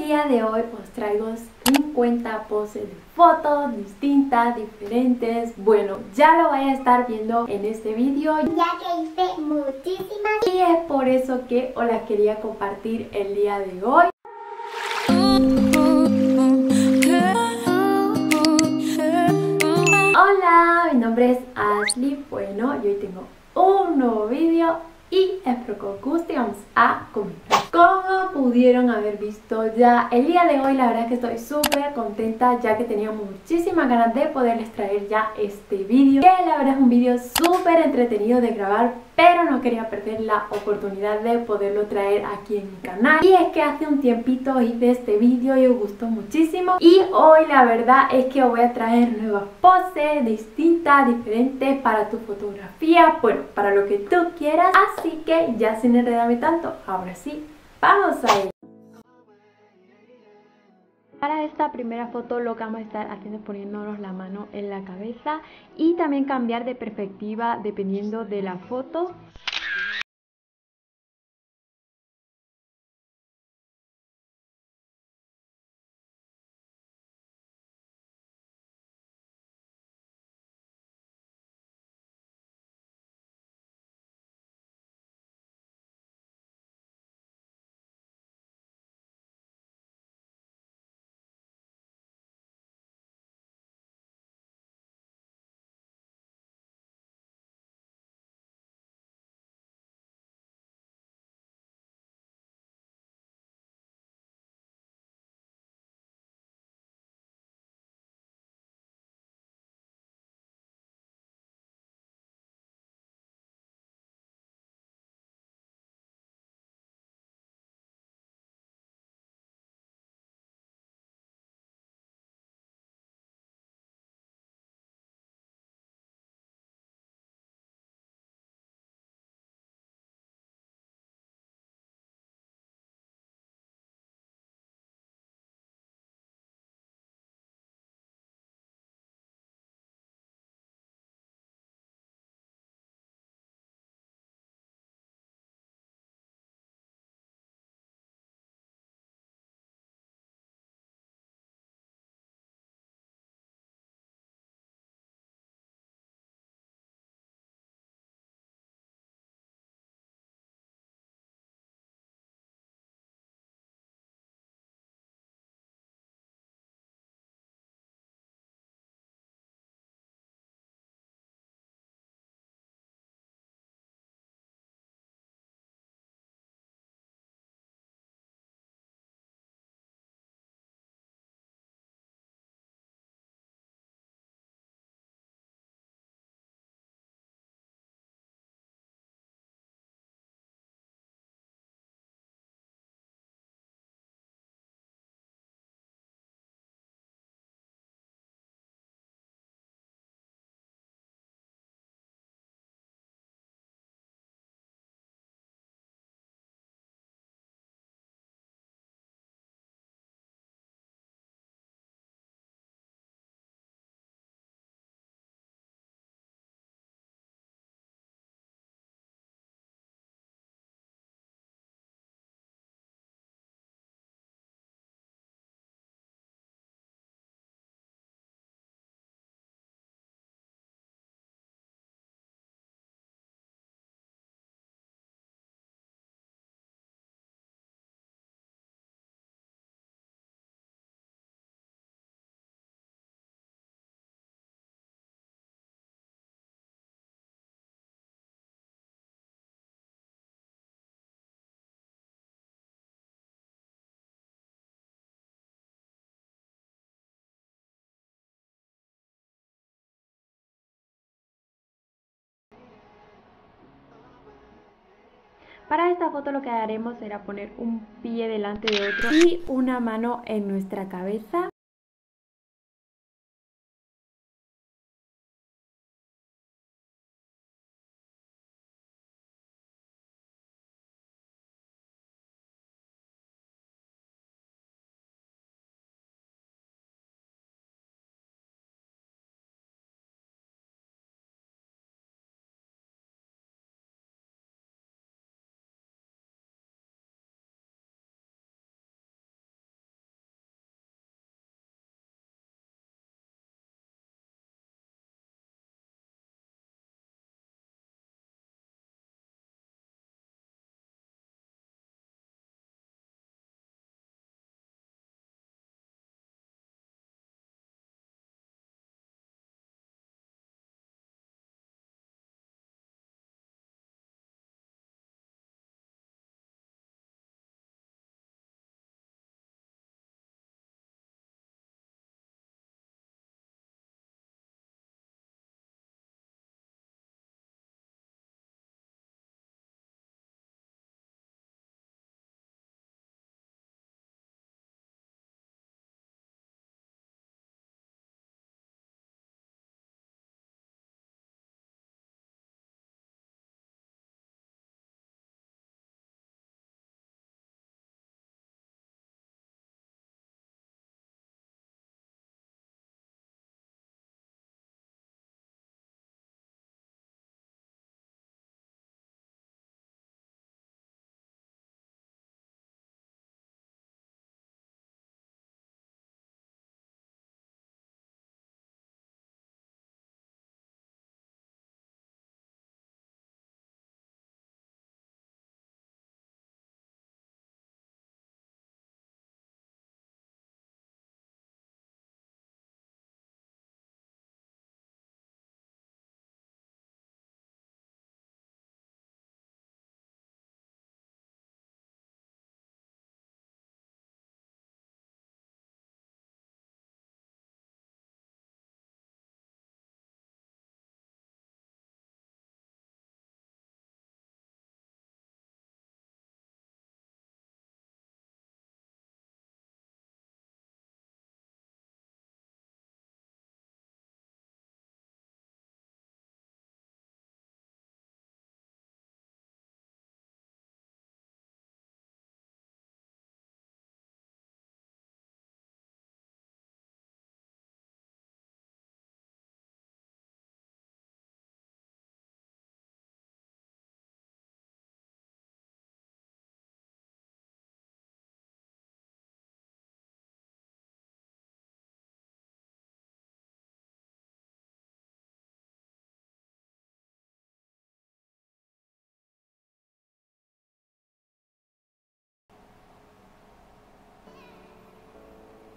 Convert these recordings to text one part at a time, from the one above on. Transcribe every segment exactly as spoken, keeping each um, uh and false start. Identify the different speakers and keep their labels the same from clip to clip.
Speaker 1: día de hoy os traigo cincuenta poses de fotos distintas, diferentes. Bueno, ya lo vais a estar viendo en este vídeo,
Speaker 2: ya que hice muchísimas,
Speaker 1: y es por eso que os las quería compartir el día de hoy. Hola, mi nombre es Ashley. Bueno, yo hoy tengo un nuevo vídeo y espero que os guste. Vamos a comenzar. Como pudieron haber visto ya, el día de hoy la verdad es que estoy súper contenta, ya que tenía muchísimas ganas de poderles traer ya este vídeo, que la verdad es un vídeo súper entretenido de grabar, pero no quería perder la oportunidad de poderlo traer aquí en mi canal. Y es que hace un tiempito hice este vídeo y os gustó muchísimo, y hoy la verdad es que os voy a traer nuevas poses distintas, diferentes para tu fotografía, bueno, para lo que tú quieras. Así que ya sin enredarme tanto, ahora sí, vamos a ello. Para esta primera foto lo que vamos a estar haciendo es poniéndonos la mano en la cabeza y también cambiar de perspectiva dependiendo de la foto. Para esta foto lo que haremos será poner un pie delante de otro y una mano en nuestra cabeza.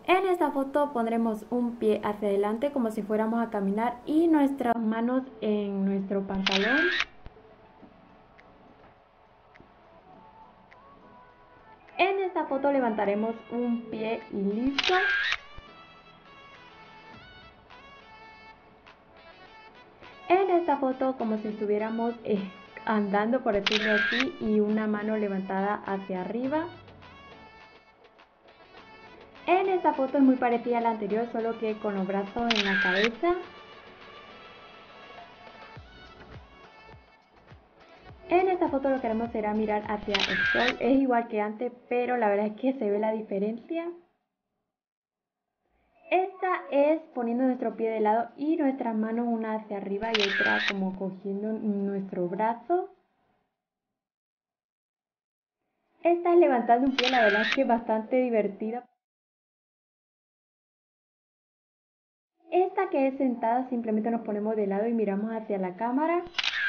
Speaker 1: En esta foto pondremos un pie hacia adelante como si fuéramos a caminar y nuestras manos en nuestro pantalón. En esta foto levantaremos un pie y listo. En esta foto como si estuviéramos eh, andando, por decirlo así, y una mano levantada hacia arriba. En esta foto es muy parecida a la anterior, solo que con los brazos en la cabeza. En esta foto lo que haremos será mirar hacia el sol. Es igual que antes, pero la verdad es que se ve la diferencia. Esta es poniendo nuestro pie de lado y nuestras manos una hacia arriba y otra como cogiendo nuestro brazo. Esta es levantando un pie, la verdad es que es bastante divertida. Esta que es sentada, simplemente nos ponemos de lado y miramos hacia la cámara.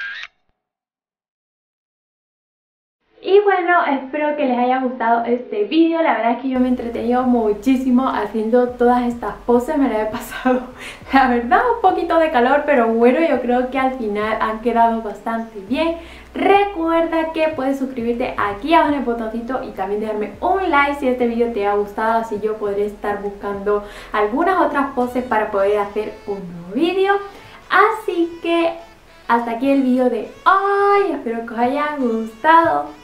Speaker 1: Y bueno, espero que les haya gustado este vídeo. La verdad es que yo me he entretenido muchísimo haciendo todas estas poses. Me la he pasado, la verdad, un poquito de calor, pero bueno, yo creo que al final han quedado bastante bien. Recuerda que puedes suscribirte aquí abajo en el botoncito y también dejarme un like si este vídeo te ha gustado. Así yo podré estar buscando algunas otras poses para poder hacer un nuevo vídeo. Así que hasta aquí el vídeo de hoy. Espero que os haya gustado.